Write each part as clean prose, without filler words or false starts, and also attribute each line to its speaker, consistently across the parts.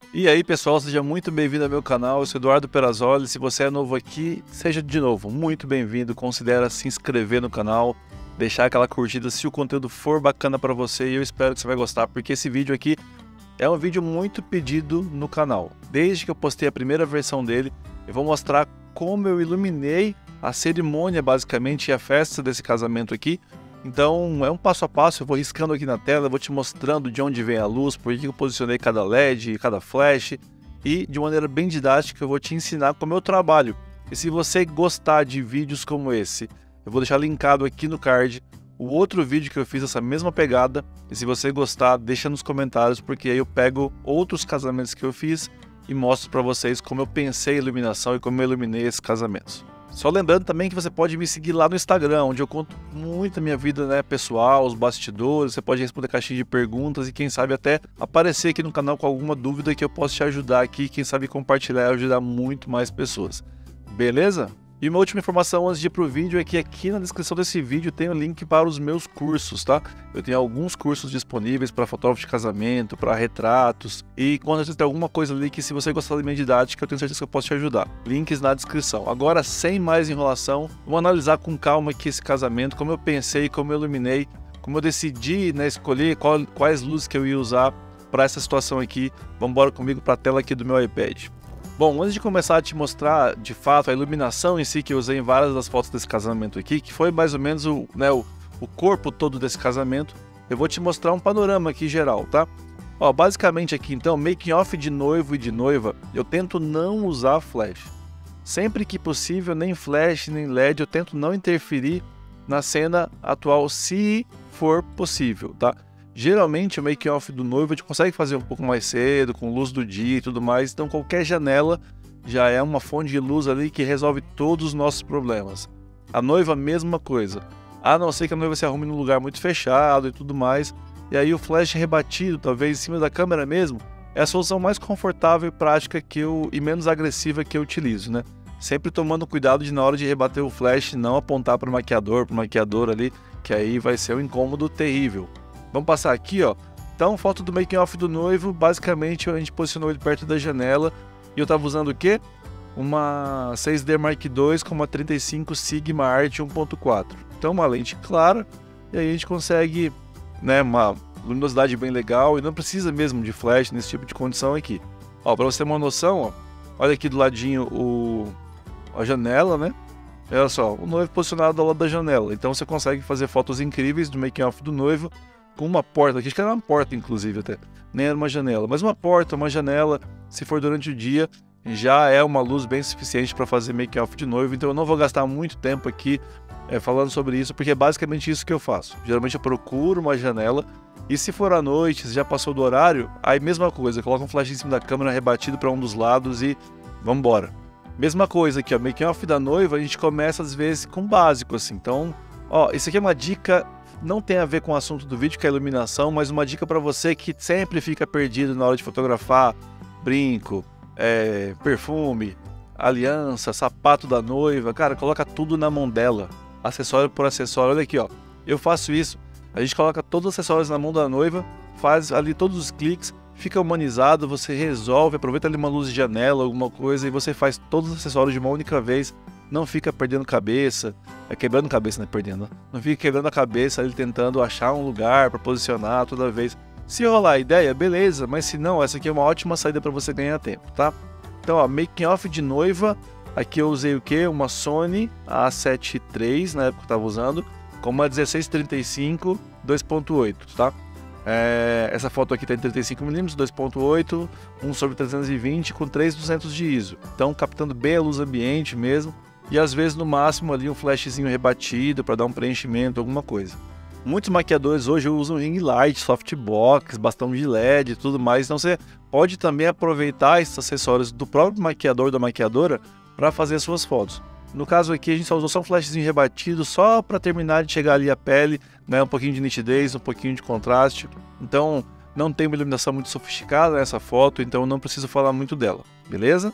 Speaker 1: E aí pessoal, seja muito bem-vindo ao meu canal, eu sou Eduardo Perazzoli. Se você é novo aqui, seja de novo muito bem-vindo. Considere se inscrever no canal, deixar aquela curtida se o conteúdo for bacana para você, e eu espero que você vai gostar, porque esse vídeo aqui é um vídeo muito pedido no canal. Desde que eu postei a primeira versão dele, eu vou mostrar como eu iluminei a cerimônia basicamente e a festa desse casamento aqui. Então é um passo a passo, eu vou riscando aqui na tela, eu vou te mostrando de onde vem a luz, por que eu posicionei cada LED, cada flash, e de maneira bem didática eu vou te ensinar como eu trabalho. E se você gostar de vídeos como esse, eu vou deixar linkado aqui no card o outro vídeo que eu fiz essa mesma pegada, e se você gostar, deixa nos comentários, porque aí eu pego outros casamentos que eu fiz e mostro para vocês como eu pensei a iluminação e como eu iluminei esses casamentos. Só lembrando também que você pode me seguir lá no Instagram, onde eu conto muito a minha vida, né, pessoal, os bastidores. Você pode responder caixinha de perguntas e quem sabe até aparecer aqui no canal com alguma dúvida que eu possa te ajudar aqui, quem sabe compartilhar e ajudar muito mais pessoas. Beleza? E uma última informação antes de ir pro vídeo é que aqui na descrição desse vídeo tem o link para os meus cursos, tá? Eu tenho alguns cursos disponíveis para fotógrafo de casamento, para retratos, e com certeza tem alguma coisa ali que, se você gostar da minha didática, eu tenho certeza que eu posso te ajudar. Links na descrição. Agora, sem mais enrolação, vamos analisar com calma aqui esse casamento, como eu pensei, como eu iluminei, como eu decidi, né, escolher quais luzes que eu ia usar para essa situação aqui. Vamos embora comigo para a tela aqui do meu iPad. Bom, antes de começar a te mostrar de fato a iluminação em si que eu usei em várias das fotos desse casamento aqui, que foi mais ou menos o corpo todo desse casamento, eu vou te mostrar um panorama aqui geral, tá? Ó, basicamente aqui então, making off de noivo e de noiva, eu tento não usar flash. Sempre que possível, nem flash, nem LED, eu tento não interferir na cena atual, se for possível, tá? Geralmente o making off do noivo a gente consegue fazer um pouco mais cedo, com luz do dia e tudo mais, então qualquer janela já é uma fonte de luz ali que resolve todos os nossos problemas. A noiva, mesma coisa, a não ser que a noiva se arrume num lugar muito fechado e tudo mais, e aí o flash rebatido, talvez em cima da câmera mesmo, é a solução mais confortável e prática e menos agressiva que eu utilizo, né? Sempre tomando cuidado de, na hora de rebater o flash, não apontar para o maquiador, para o maquiador ali, que aí vai ser um incômodo terrível. Vamos passar aqui, ó. Então, foto do making off do noivo, basicamente a gente posicionou ele perto da janela e eu tava usando o quê? Uma 6D Mark II com uma 35 Sigma Art 1.4. Então, uma lente clara, e aí a gente consegue, né, uma luminosidade bem legal e não precisa mesmo de flash nesse tipo de condição aqui. Ó, para você ter uma noção, ó, olha aqui do ladinho a janela, né? Olha só, o noivo posicionado ao lado da janela. Então você consegue fazer fotos incríveis do making off do noivo com uma porta aqui, acho que era uma porta inclusive até, nem era uma janela, mas uma porta, uma janela, se for durante o dia, já é uma luz bem suficiente para fazer making off de noivo. Então eu não vou gastar muito tempo aqui falando sobre isso, porque é basicamente isso que eu faço. Geralmente eu procuro uma janela, e se for à noite, se já passou do horário, aí mesma coisa, coloca um flash em cima da câmera rebatido para um dos lados e vamos embora. Mesma coisa aqui, ó, making off da noiva, a gente começa às vezes com básico assim. Então, ó, isso aqui é uma dica, não tem a ver com o assunto do vídeo, que é a iluminação, mas uma dica para você que sempre fica perdido na hora de fotografar brinco, perfume, aliança, sapato da noiva. Cara, coloca tudo na mão dela, acessório por acessório. Olha aqui, ó, eu faço isso, a gente coloca todos os acessórios na mão da noiva, faz ali todos os cliques, fica humanizado, você resolve, aproveita ali uma luz de janela, alguma coisa, e você faz todos os acessórios de uma única vez. Não fica perdendo cabeça, quebrando cabeça, né, perdendo. Não fica quebrando a cabeça ali tentando achar um lugar para posicionar toda vez. Se rolar a ideia, beleza, mas se não, essa aqui é uma ótima saída para você ganhar tempo, tá? Então, ó, making off de noiva, aqui eu usei o que? Uma Sony A7 III, na época que eu tava usando, com uma 1635 2.8, tá? Essa foto aqui tá em 35mm, 2.8, 1/320 com 3200 de ISO. Então, captando bem a luz ambiente mesmo. E às vezes no máximo ali um flashzinho rebatido para dar um preenchimento, alguma coisa. Muitos maquiadores hoje usam ring light, softbox, bastão de LED e tudo mais, então você pode também aproveitar esses acessórios do próprio maquiador ou da maquiadora para fazer suas fotos. No caso aqui a gente só usou só um flashzinho rebatido só para terminar de chegar ali a pele, né, um pouquinho de nitidez, um pouquinho de contraste. Então não tem uma iluminação muito sofisticada nessa foto, então não preciso falar muito dela, beleza?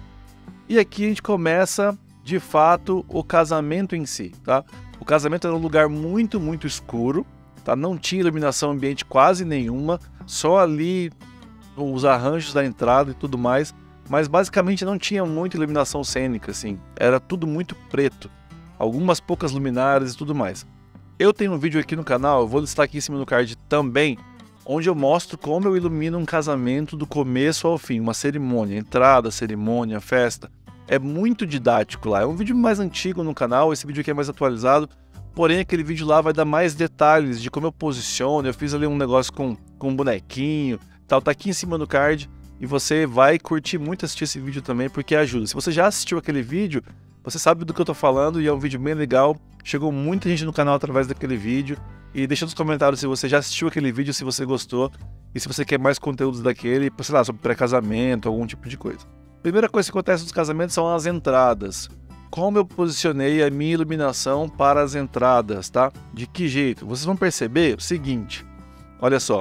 Speaker 1: E aqui a gente começa de fato o casamento em si, tá? O casamento era um lugar muito escuro, tá? Não tinha iluminação ambiente quase nenhuma, só ali os arranjos da entrada e tudo mais, mas basicamente não tinha muita iluminação cênica, assim, era tudo muito preto, algumas poucas luminárias e tudo mais. Eu tenho um vídeo aqui no canal, eu vou listar aqui em cima no card também, onde eu mostro como eu ilumino um casamento do começo ao fim, uma cerimônia, entrada, cerimônia, festa. É muito didático lá, é um vídeo mais antigo no canal, esse vídeo aqui é mais atualizado, porém aquele vídeo lá vai dar mais detalhes de como eu posiciono, eu fiz ali um negócio com um bonequinho, tal, tá aqui em cima no card, e você vai curtir muito assistir esse vídeo também, porque ajuda. Se você já assistiu aquele vídeo, você sabe do que eu tô falando, e é um vídeo bem legal, chegou muita gente no canal através daquele vídeo, e deixa nos comentários se você já assistiu aquele vídeo, se você gostou, e se você quer mais conteúdos daquele, sei lá, sobre pré-casamento, algum tipo de coisa. Primeira coisa que acontece nos casamentos são as entradas. Como eu posicionei a minha iluminação para as entradas, tá? De que jeito? Vocês vão perceber o seguinte, olha só.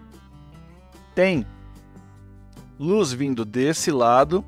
Speaker 1: Tem luz vindo desse lado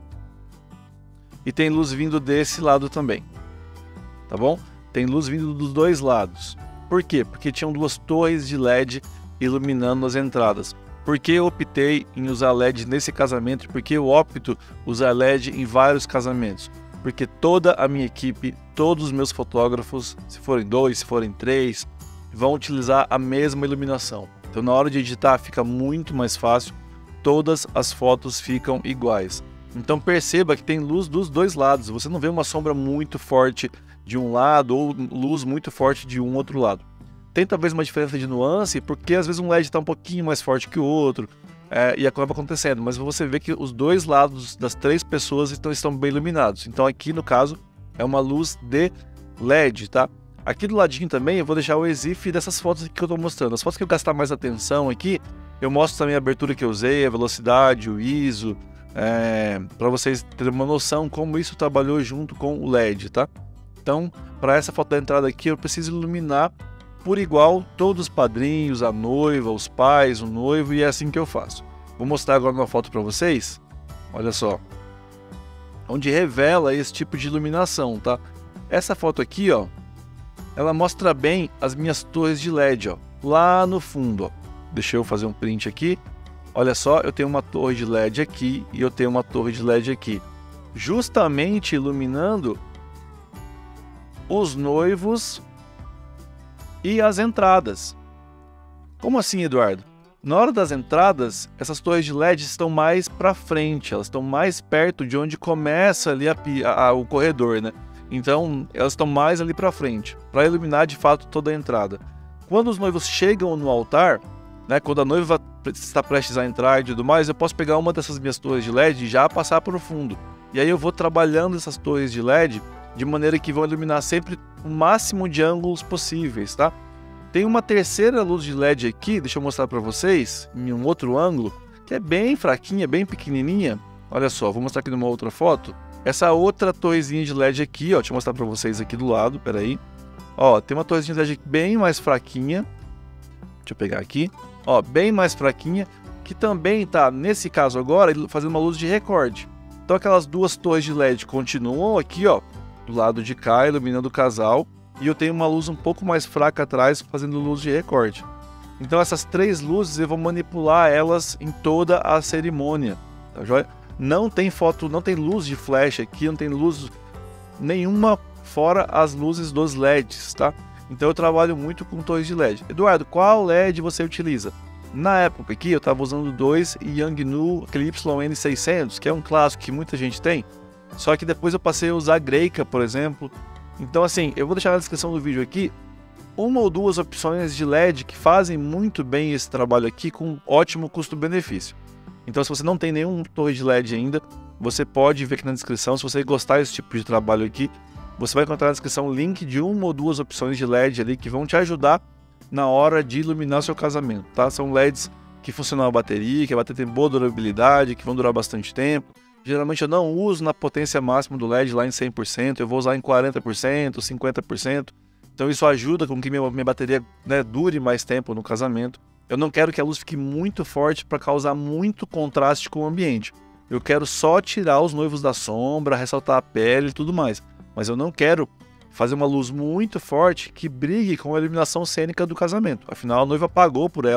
Speaker 1: e tem luz vindo desse lado também, tá bom? Tem luz vindo dos dois lados. Por quê? Porque tinham duas torres de LED iluminando as entradas. Por que eu optei em usar LED nesse casamento? Porque eu opto usar LED em vários casamentos. Porque toda a minha equipe, todos os meus fotógrafos, se forem 2, se forem 3, vão utilizar a mesma iluminação. Então na hora de editar fica muito mais fácil, todas as fotos ficam iguais. Então perceba que tem luz dos dois lados, você não vê uma sombra muito forte de um lado ou luz muito forte de um outro lado. Tem talvez uma diferença de nuance, porque às vezes um LED está um pouquinho mais forte que o outro, e acaba acontecendo, mas você vê que os dois lados das 3 pessoas estão bem iluminados. Então aqui no caso é uma luz de LED, tá? Aqui do ladinho também eu vou deixar o EXIF dessas fotos que eu estou mostrando. As fotos que eu gastar mais atenção aqui, eu mostro também a abertura que eu usei, a velocidade, o ISO, para vocês terem uma noção como isso trabalhou junto com o LED, tá? Então, para essa foto da entrada aqui, eu preciso iluminar por igual todos os padrinhos, a noiva, os pais, o noivo, e é assim que eu faço. Vou mostrar agora uma foto para vocês, olha só, onde revela esse tipo de iluminação, tá? Essa foto aqui, ó, ela mostra bem as minhas torres de LED, ó, lá no fundo, ó. Deixa eu fazer um print aqui. Olha só, eu tenho uma torre de LED aqui e eu tenho uma torre de LED aqui, justamente iluminando os noivos e as entradas. Como assim, Eduardo? Na hora das entradas, essas torres de LED estão mais para frente, elas estão mais perto de onde começa ali o corredor, né? Então, elas estão mais ali para frente, para iluminar de fato toda a entrada. Quando os noivos chegam no altar, né, quando a noiva está prestes a entrar e tudo mais, eu posso pegar uma dessas minhas torres de LED e já passar para o fundo. E aí eu vou trabalhando essas torres de LED de maneira que vão iluminar sempre o máximo de ângulos possíveis, tá? Tem uma terceira luz de LED aqui, deixa eu mostrar para vocês, em um outro ângulo, que é bem fraquinha, bem pequenininha. Olha só, vou mostrar aqui numa outra foto. Essa outra torrezinha de LED aqui, ó, deixa eu mostrar para vocês aqui do lado, peraí. Ó, tem uma torrezinha de LED bem mais fraquinha. Deixa eu pegar aqui. Ó, bem mais fraquinha, que também tá, nesse caso agora, fazendo uma luz de recorde. Então aquelas duas torres de LED continuam aqui, ó, do lado de cá, iluminando o casal, e eu tenho uma luz um pouco mais fraca atrás, fazendo luz de recorde. Então essas 3 luzes eu vou manipular elas em toda a cerimônia, tá joia? Não tem foto, não tem luz de flash aqui, não tem luz nenhuma fora as luzes dos LEDs, tá? Então eu trabalho muito com torres de LED. Eduardo, qual LED você utiliza? Na época aqui eu estava usando 2 Yangnu, aquele YN600, que é um clássico que muita gente tem. Só que depois eu passei a usar Greika, por exemplo. Então assim, eu vou deixar na descrição do vídeo aqui uma ou duas opções de LED que fazem muito bem esse trabalho aqui com ótimo custo-benefício. Então se você não tem nenhum torre de LED ainda, você pode ver aqui na descrição. Se você gostar desse tipo de trabalho aqui, você vai encontrar na descrição o link de uma ou duas opções de LED ali que vão te ajudar na hora de iluminar seu casamento, tá? São LEDs que funcionam a bateria, que a bateria tem boa durabilidade, que vão durar bastante tempo. Geralmente eu não uso na potência máxima do LED lá em 100%, eu vou usar em 40%, 50%. Então isso ajuda com que minha bateria, né, dure mais tempo no casamento. Eu não quero que a luz fique muito forte para causar muito contraste com o ambiente. Eu quero só tirar os noivos da sombra, ressaltar a pele e tudo mais. Mas eu não quero fazer uma luz muito forte que brigue com a iluminação cênica do casamento. Afinal, a noiva pagou por ela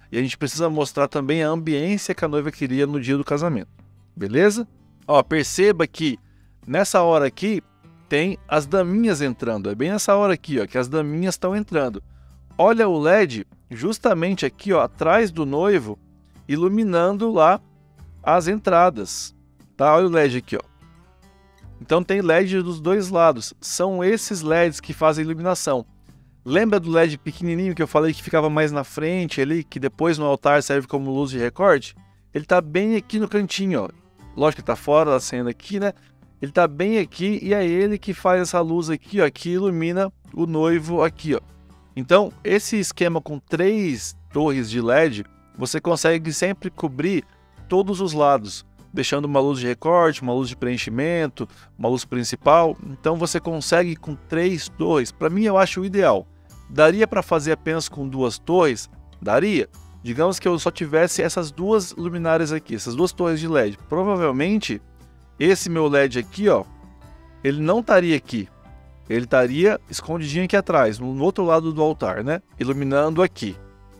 Speaker 1: e a gente precisa mostrar também a ambiência que a noiva queria no dia do casamento. Beleza? Ó, perceba que nessa hora aqui tem as daminhas entrando. É bem nessa hora aqui, ó, que as daminhas estão entrando. Olha o LED justamente aqui, ó, atrás do noivo, iluminando lá as entradas. Tá? Olha o LED aqui, ó. Então tem LED dos dois lados. São esses LEDs que fazem iluminação. Lembra do LED pequenininho que eu falei que ficava mais na frente ali, que depois no altar serve como luz de recorte? Ele tá bem aqui no cantinho, ó. Lógico que tá fora da cena aqui, né? Ele tá bem aqui e é ele que faz essa luz aqui, ó, que ilumina o noivo aqui, ó. Então, esse esquema com 3 torres de LED, você consegue sempre cobrir todos os lados, deixando uma luz de recorte, uma luz de preenchimento, uma luz principal. Então, você consegue com 3 torres. Para mim, eu acho o ideal. Daria para fazer apenas com 2 torres? Daria. Digamos que eu só tivesse essas 2 luminárias aqui, essas 2 torres de LED. Provavelmente, esse meu LED aqui, ó, ele não estaria aqui. Ele estaria escondidinho aqui atrás, no outro lado do altar, né? Iluminando aqui.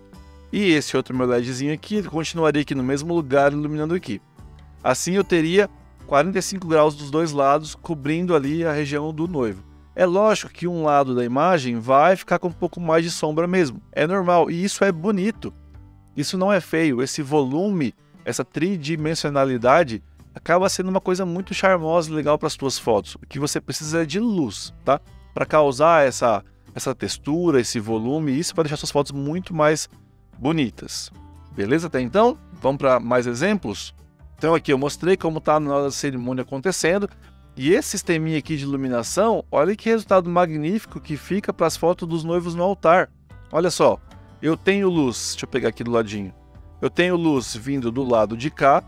Speaker 1: E esse outro meu LEDzinho aqui, ele continuaria aqui no mesmo lugar, iluminando aqui. Assim eu teria 45 graus dos dois lados, cobrindo ali a região do noivo. É lógico que um lado da imagem vai ficar com um pouco mais de sombra mesmo. É normal, e isso é bonito. Isso não é feio. Esse volume, essa tridimensionalidade, acaba sendo uma coisa muito charmosa e legal para as tuas fotos. O que você precisa é de luz, tá? Para causar essa textura, esse volume, isso vai deixar suas fotos muito mais bonitas. Beleza até então? Vamos para mais exemplos? Então aqui eu mostrei como está na hora da cerimônia acontecendo. E esse sisteminha aqui de iluminação, olha que resultado magnífico que fica para as fotos dos noivos no altar. Olha só, eu tenho luz, deixa eu pegar aqui do ladinho. Eu tenho luz vindo do lado de cá.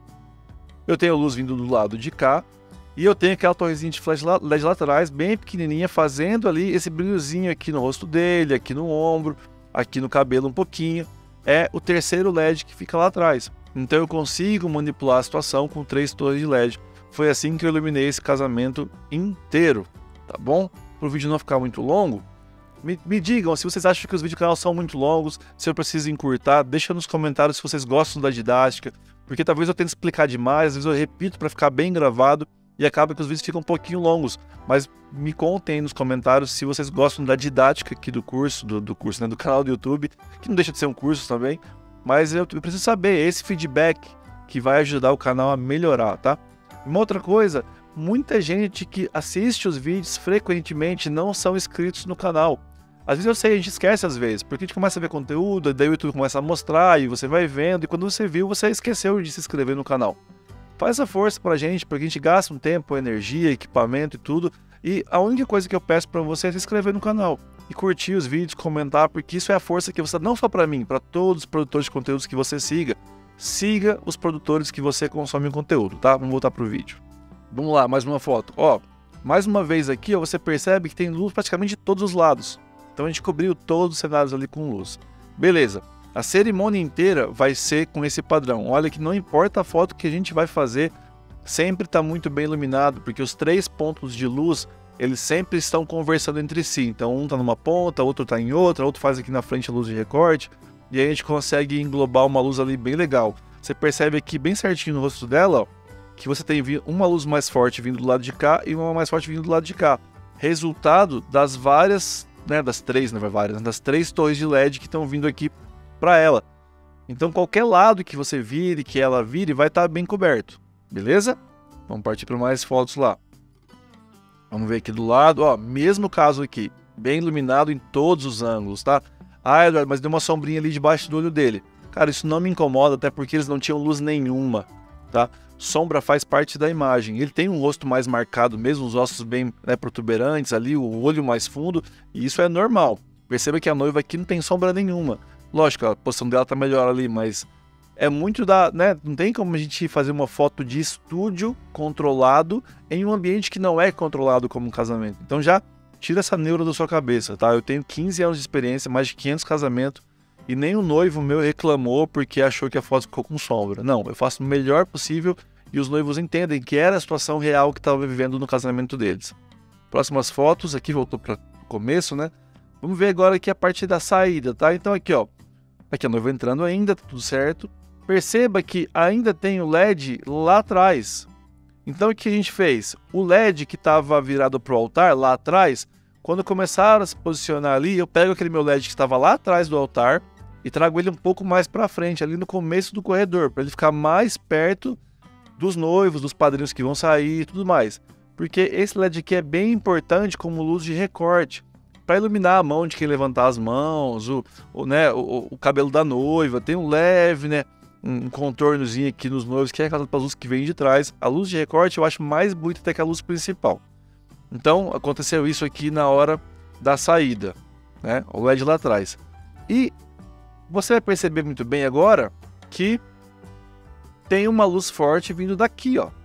Speaker 1: Eu tenho luz vindo do lado de cá. E eu tenho aquela torrezinha de flash LED laterais, bem pequenininha, fazendo ali esse brilhozinho aqui no rosto dele, aqui no ombro, aqui no cabelo um pouquinho. É o terceiro LED que fica lá atrás. Então eu consigo manipular a situação com 3 torres de LED. Foi assim que eu iluminei esse casamento inteiro, tá bom? Para o vídeo não ficar muito longo, me digam se vocês acham que os vídeos do canal são muito longos, se eu preciso encurtar, deixa nos comentários se vocês gostam da didática, porque talvez eu tente explicar demais, às vezes eu repito para ficar bem gravado e acaba que os vídeos ficam um pouquinho longos, mas me contem nos comentários se vocês gostam da didática aqui do curso, né, do canal do YouTube, que não deixa de ser um curso também, mas eu preciso saber esse feedback que vai ajudar o canal a melhorar, tá? Uma outra coisa, muita gente que assiste os vídeos frequentemente não são inscritos no canal. Às vezes eu sei, a gente esquece às vezes, porque a gente começa a ver conteúdo, daí o YouTube começa a mostrar e você vai vendo, e quando você viu, você esqueceu de se inscrever no canal. Faz essa força pra gente, porque a gente gasta um tempo, energia, equipamento e tudo, e a única coisa que eu peço pra você é se inscrever no canal e curtir os vídeos, comentar, porque isso é a força que você, não só pra mim, pra todos os produtores de conteúdos que você siga. Siga os produtores que você consome conteúdo, tá? Vamos voltar pro vídeo. Vamos lá, mais uma foto. Ó, mais uma vez aqui, ó, você percebe que tem luz praticamente de todos os lados. Então a gente cobriu todos os cenários ali com luz. Beleza. A cerimônia inteira vai ser com esse padrão. Olha que não importa a foto que a gente vai fazer, sempre está muito bem iluminado, porque os 3 pontos de luz, eles sempre estão conversando entre si. Então um está numa ponta, outro está em outra, outro faz aqui na frente a luz de recorte. E aí a gente consegue englobar uma luz ali bem legal. Você percebe aqui bem certinho no rosto dela, ó, que você tem uma luz mais forte vindo do lado de cá e uma mais forte vindo do lado de cá. Resultado das várias, né, das 3 torres de LED que estão vindo aqui para ela. Então qualquer lado que você vire, que ela vire, vai estar bem coberto. Beleza? Vamos partir para mais fotos lá. Vamos ver aqui do lado, ó, mesmo caso aqui, bem iluminado em todos os ângulos, tá? Ah, Eduardo, mas deu uma sombrinha ali debaixo do olho dele. Cara, isso não me incomoda, até porque eles não tinham luz nenhuma, tá? Sombra faz parte da imagem. Ele tem um rosto mais marcado mesmo, os ossos bem, né, protuberantes ali, o olho mais fundo, e isso é normal. Perceba que a noiva aqui não tem sombra nenhuma. Lógico, a posição dela tá melhor ali, mas é muito da, né, não tem como a gente fazer uma foto de estúdio controlado em um ambiente que não é controlado como um casamento. Então já tira essa neura da sua cabeça, tá? Eu tenho 15 anos de experiência, mais de 500 casamentos, e nenhum noivo meu reclamou porque achou que a foto ficou com sombra. Não, eu faço o melhor possível e os noivos entendem que era a situação real que estava vivendo no casamento deles. Próximas fotos, aqui voltou para o começo, né? Vamos ver agora aqui a parte da saída, tá? Então aqui, ó, Aqui a noiva entrando ainda, tá tudo certo. Perceba que ainda tem o LED lá atrás. Então o que a gente fez? O LED que estava virado para o altar lá atrás, quando começaram a se posicionar ali, eu pego aquele meu LED que estava lá atrás do altar e trago ele um pouco mais para frente, ali no começo do corredor, para ele ficar mais perto dos noivos, dos padrinhos que vão sair e tudo mais. Porque esse LED aqui é bem importante como luz de recorte, para iluminar a mão de quem levantar as mãos, o cabelo da noiva, tem um leve, né, um contornozinho aqui nos noivos, que é aquela luz que vem de trás. A luz de recorte eu acho mais bonita até que a luz principal. Então aconteceu isso aqui na hora da saída, né, o LED lá atrás. E você vai perceber muito bem agora que tem uma luz forte vindo daqui, ó.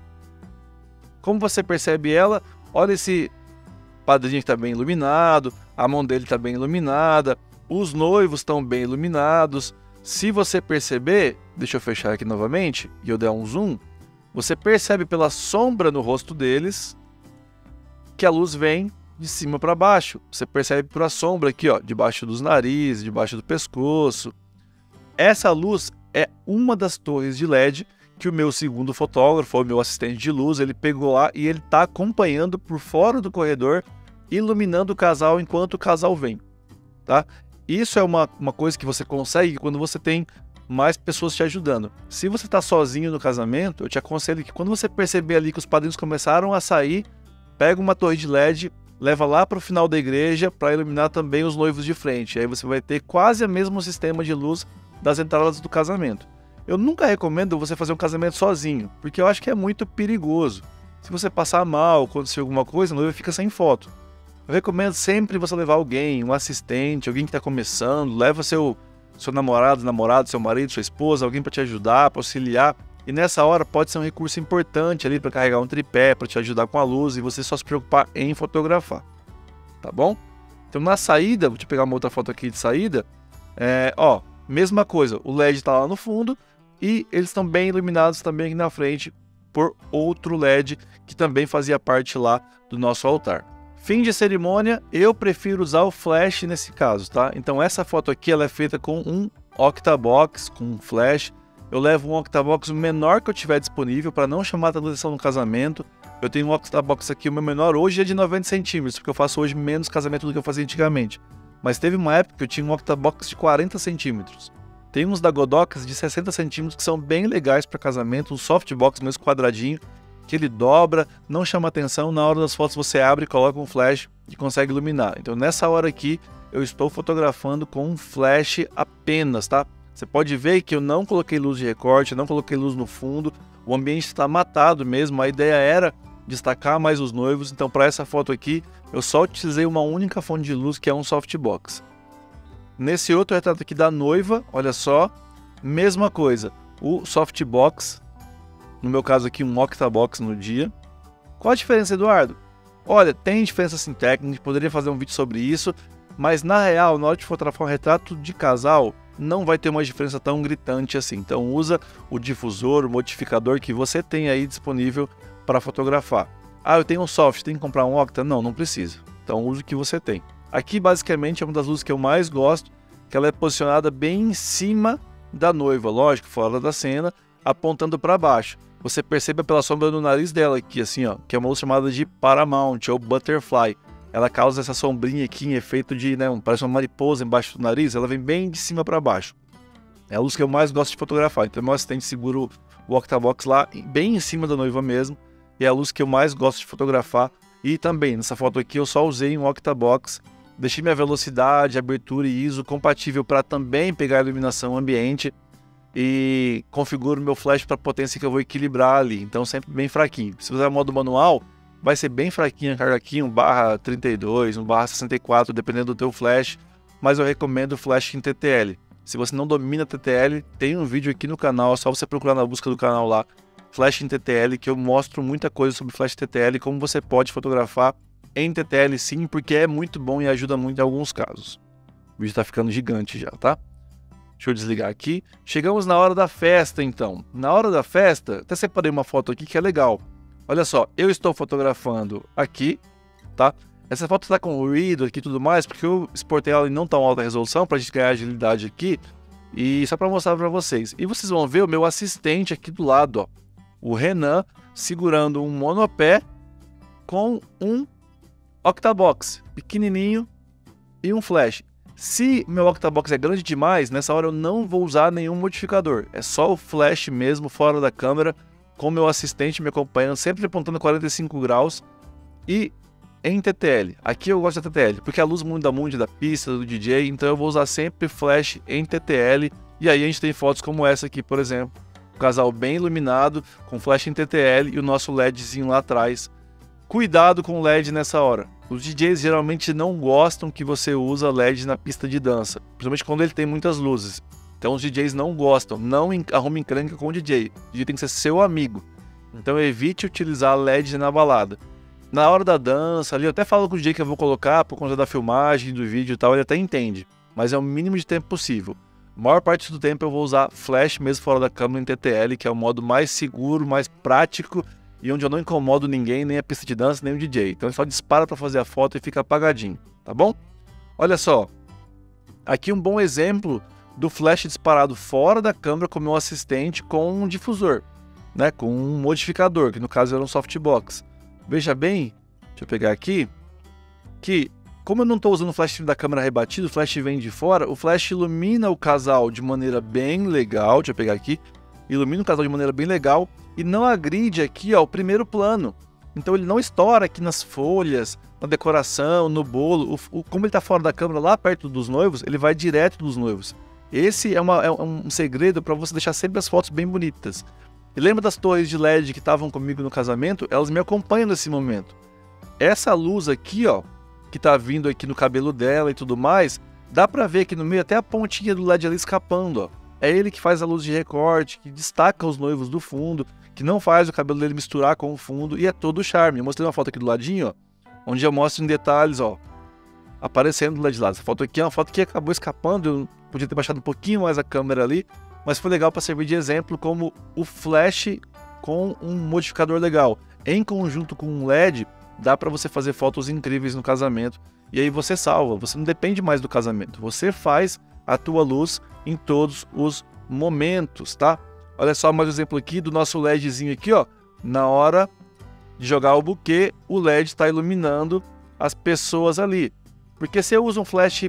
Speaker 1: Como você percebe ela? Olha esse padrinho que está bem iluminado, a mão dele está bem iluminada, os noivos estão bem iluminados. Se você perceber, deixa eu fechar aqui novamente e eu der um zoom, você percebe pela sombra no rosto deles que a luz vem de cima para baixo. Você percebe por a sombra aqui, ó, debaixo dos narizes, debaixo do pescoço. Essa luz é uma das torres de LED que o meu segundo fotógrafo, o meu assistente de luz, ele pegou lá e ele está acompanhando por fora do corredor, iluminando o casal enquanto o casal vem, tá? Isso é uma coisa que você consegue quando você tem mais pessoas te ajudando. Se você está sozinho no casamento, eu te aconselho que quando você perceber ali que os padrinhos começaram a sair, pega uma torre de LED, leva lá para o final da igreja para iluminar também os noivos de frente. Aí você vai ter quase o mesmo sistema de luz das entradas do casamento. Eu nunca recomendo você fazer um casamento sozinho, porque eu acho que é muito perigoso. Se você passar mal, acontecer alguma coisa, a noiva fica sem foto. Eu recomendo sempre você levar alguém, um assistente, alguém que está começando, leva seu namorado, seu marido, sua esposa, alguém para te ajudar, para auxiliar. E nessa hora pode ser um recurso importante ali para carregar um tripé, para te ajudar com a luz e você só se preocupar em fotografar. Tá bom? Então na saída, vou te pegar uma outra foto aqui de saída. Mesma coisa, o LED está lá no fundo e eles estão bem iluminados também aqui na frente por outro LED que também fazia parte lá do nosso altar. Fim de cerimônia, eu prefiro usar o flash nesse caso, tá? Então essa foto aqui ela é feita com um octabox, com um flash. Eu levo um octabox o menor que eu tiver disponível para não chamar a atenção no casamento. Eu tenho um octabox aqui, o meu menor hoje é de 90 centímetros, porque eu faço hoje menos casamento do que eu fazia antigamente. Mas teve uma época que eu tinha um octabox de 40 centímetros. Tem uns da Godox de 60 centímetros que são bem legais para casamento, um softbox mesmo quadradinho, que ele dobra, não chama atenção, na hora das fotos você abre e coloca um flash e consegue iluminar. Então nessa hora aqui eu estou fotografando com um flash apenas, tá? Você pode ver que eu não coloquei luz de recorte, não coloquei luz no fundo, o ambiente está matado mesmo, a ideia era destacar mais os noivos, então para essa foto aqui eu só utilizei uma única fonte de luz que é um softbox. Nesse outro retrato aqui da noiva, olha só, mesma coisa, o softbox, no meu caso aqui um octabox no dia. Qual a diferença, Eduardo? Olha, tem diferença assim técnica, poderia fazer um vídeo sobre isso, mas na real, na hora de fotografar um retrato de casal, não vai ter uma diferença tão gritante assim. Então usa o difusor, o modificador que você tem aí disponível para fotografar. Ah, eu tenho um soft, tem que comprar um octa? Não, não precisa. Então use o que você tem. Aqui basicamente é uma das luzes que eu mais gosto, que ela é posicionada bem em cima da noiva, lógico, fora da cena, apontando para baixo. Você percebe pela sombra do nariz dela aqui, assim, ó, que é uma luz chamada de Paramount ou Butterfly. Ela causa essa sombrinha aqui em efeito de, parece uma mariposa embaixo do nariz, ela vem bem de cima para baixo. É a luz que eu mais gosto de fotografar, então meu assistente segura o octabox lá, bem em cima da noiva mesmo, e é a luz que eu mais gosto de fotografar. E também, nessa foto aqui, eu só usei um octabox, deixei minha velocidade, abertura e ISO compatível para também pegar a iluminação ambiente e configuro meu flash para a potência que eu vou equilibrar ali, então sempre bem fraquinho. Se usar modo manual, vai ser bem fraquinha a carga aqui, 1/32, 1/64, dependendo do teu flash, mas eu recomendo o flash em TTL. Se você não domina TTL, tem um vídeo aqui no canal, é só você procurar na busca do canal lá, flash em TTL, que eu mostro muita coisa sobre flash TTL, como você pode fotografar em TTL sim, porque é muito bom e ajuda muito em alguns casos. O vídeo tá ficando gigante já, tá? Deixa eu desligar aqui. Chegamos na hora da festa, então. Na hora da festa, até separei uma foto aqui que é legal. Olha só, eu estou fotografando aqui, tá? Essa foto está com ruído aqui e tudo mais, porque eu exportei ela em não tão alta resolução, para a gente ganhar agilidade aqui. E só para mostrar para vocês. E vocês vão ver o meu assistente aqui do lado, ó, o Renan, segurando um monopé com um octabox pequenininho e um flash. Se meu octabox é grande demais, nessa hora eu não vou usar nenhum modificador. É só o flash mesmo, fora da câmera, com meu assistente me acompanhando, sempre apontando 45 graus e em TTL. Aqui eu gosto da TTL, porque a luz muda muito da pista, do DJ, então eu vou usar sempre flash em TTL. E aí a gente tem fotos como essa aqui, por exemplo. O casal bem iluminado, com flash em TTL e o nosso LEDzinho lá atrás. Cuidado com o LED nessa hora. Os DJs geralmente não gostam que você usa LED na pista de dança, principalmente quando ele tem muitas luzes. Então os DJs não gostam, não arrume encrenca com o DJ. O DJ tem que ser seu amigo. Então evite utilizar LED na balada. Na hora da dança ali, eu até falo com o DJ que eu vou colocar por conta da filmagem, do vídeo e tal, ele até entende. Mas é o mínimo de tempo possível. A maior parte do tempo eu vou usar flash mesmo fora da câmera em TTL, que é o modo mais seguro, mais prático e onde eu não incomodo ninguém, nem a pista de dança, nem o DJ. Então ele só dispara para fazer a foto e fica apagadinho, tá bom? Olha só, aqui um bom exemplo do flash disparado fora da câmera com o meu assistente com um difusor, né? Com um modificador, que no caso era um softbox. Veja bem, deixa eu pegar aqui, que como eu não estou usando o flash da câmera rebatido, o flash vem de fora, o flash ilumina o casal de maneira bem legal, deixa eu pegar aqui, ilumina o casal de maneira bem legal e não agride aqui, ó, o primeiro plano. Então ele não estoura aqui nas folhas, na decoração, no bolo, como ele está fora da câmera lá perto dos noivos, ele vai direto dos noivos. Esse é um segredo para você deixar sempre as fotos bem bonitas. E lembra das torres de LED que estavam comigo no casamento? Elas me acompanham nesse momento. Essa luz aqui, ó, que tá vindo aqui no cabelo dela e tudo mais, dá pra ver aqui no meio até a pontinha do LED ali escapando, ó. É ele que faz a luz de recorte, que destaca os noivos do fundo, que não faz o cabelo dele misturar com o fundo, e é todo o charme. Eu mostrei uma foto aqui do ladinho, ó, onde eu mostro em detalhes, ó, aparecendo do lado de lá. Essa foto aqui é uma foto que acabou escapando, eu podia ter baixado um pouquinho mais a câmera ali, mas foi legal para servir de exemplo como o flash com um modificador legal. Em conjunto com um LED, dá para você fazer fotos incríveis no casamento. E aí você salva, você não depende mais do casamento. Você faz a tua luz em todos os momentos, tá? Olha só mais um exemplo aqui do nosso LEDzinho aqui, ó. Na hora de jogar o buquê, o LED está iluminando as pessoas ali. Porque se eu uso um flash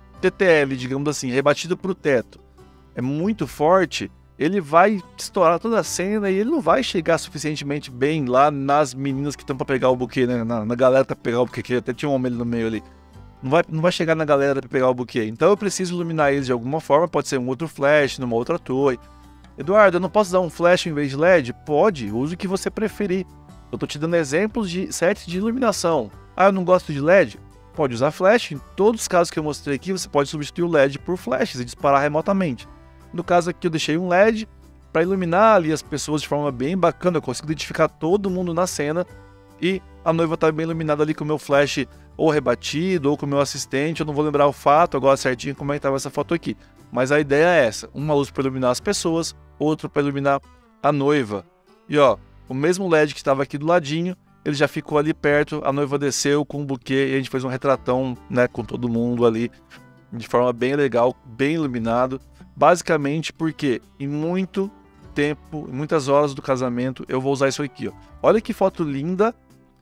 Speaker 1: TTL, digamos assim, rebatido para o teto, é muito forte, ele vai estourar toda a cena e ele não vai chegar suficientemente bem lá nas meninas que estão para pegar o buquê, né? Na galera para pegar o buquê, que até tinha um homem ali no meio ali. Não vai chegar na galera para pegar o buquê. Então eu preciso iluminar eles de alguma forma, pode ser um outro flash, numa outra torre. Eduardo, eu não posso dar um flash em vez de LED? Pode, use o que você preferir. Eu tô te dando exemplos de sets de iluminação. Ah, eu não gosto de LED? Pode usar flash. Em todos os casos que eu mostrei aqui, você pode substituir o LED por flashes e disparar remotamente. No caso aqui eu deixei um LED para iluminar ali as pessoas de forma bem bacana, eu consigo identificar todo mundo na cena e a noiva está bem iluminada ali com o meu flash ou rebatido ou com o meu assistente. Eu não vou lembrar o fato agora certinho como é que estava essa foto aqui, mas a ideia é essa, uma luz para iluminar as pessoas, outra para iluminar a noiva. E ó, o mesmo LED que estava aqui do ladinho, ele já ficou ali perto, a noiva desceu com um buquê e a gente fez um retratão, né, com todo mundo ali de forma bem legal, bem iluminado. Basicamente porque em muito tempo, em muitas horas do casamento, eu vou usar isso aqui, ó. Olha que foto linda,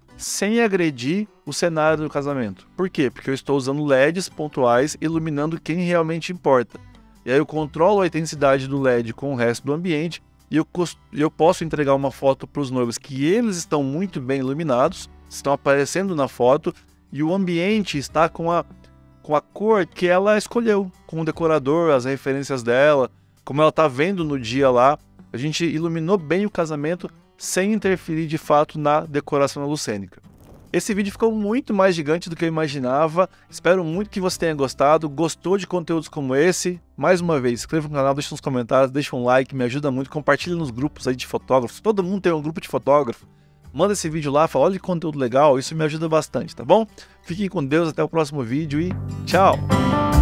Speaker 1: sem agredir o cenário do casamento. Por quê? Porque eu estou usando LEDs pontuais, iluminando quem realmente importa. E aí eu controlo a intensidade do LED com o resto do ambiente e eu posso entregar uma foto para os noivos que eles estão muito bem iluminados, estão aparecendo na foto e o ambiente está com a cor que ela escolheu, com o decorador, as referências dela, como ela tá vendo no dia lá. A gente iluminou bem o casamento sem interferir de fato na decoração lucênica. Esse vídeo ficou muito mais gigante do que eu imaginava. Espero muito que você tenha gostado. Gostou de conteúdos como esse? Mais uma vez, inscreva no canal, deixa nos comentários, deixa um like, me ajuda muito. Compartilha nos grupos aí de fotógrafos. Todo mundo tem um grupo de fotógrafo. Manda esse vídeo lá, fala, olha que conteúdo legal, isso me ajuda bastante, tá bom? Fiquem com Deus, até o próximo vídeo e tchau!